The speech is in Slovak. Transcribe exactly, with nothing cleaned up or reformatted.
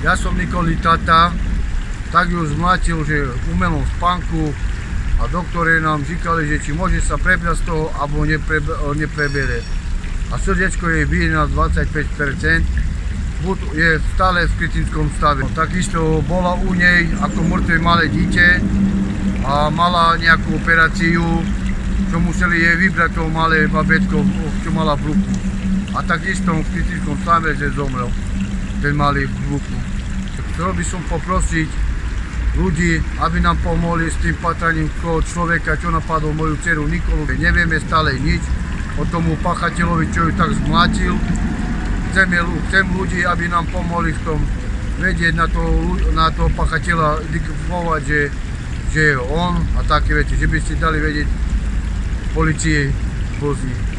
Ja som Nikolí tata, tak ju zmlátil, že v umelom spánku a doktori nám říkali, že či môže sa prebrať z toho, alebo neprebere. A srdiečko jej bije na dvadsaťpäť percent, je stále v kritickom stave. Takisto bola u nej ako mŕtve malé dieťa a mala nejakú operáciu, čo museli jej vybrať to malé babetko, čo mala v bruchu. A takisto v kritickom stave, že zomrel ten malý v bruchu. Chcel by som poprosiť ľudí, aby nám pomohli s tým patraním toho človeka, čo napadol moju dceru Nikolu. Nevieme stále nič o tomu pachateľovi, čo ju tak zmlátil. Chcem, chcem ľudí, aby nám pomohli v tom vedieť na toho, na toho pachateľa, identifikovať, že, že je on a také veci, že by ste dali vedieť policii Bosny.